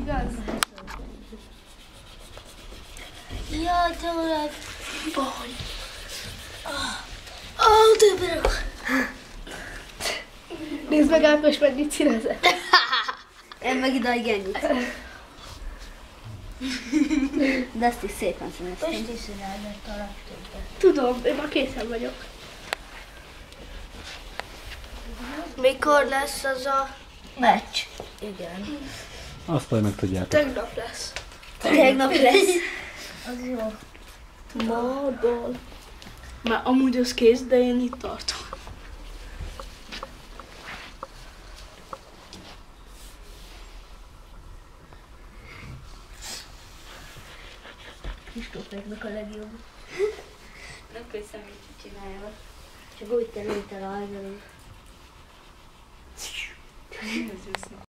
Igaz? Jaj, te öreg. Vagy. Többörök. Nézd meg Ákos, mennyit színezett. Én meg idáig ennyit. De ezt is szépen színeztem. Most is színezett a legtöbbet. Tudom, én már készen vagyok. Mikor lesz az a meccs? Igen. Azt majd megtudjátok. Tegnap lesz. Tegnap lesz. Az jó. Mádal. Már amúgy az kész, de én itt tartom. Kristóféknak a legjobb. Nem köszönöm, mit csinálja. Csak úgy te rajzolunk.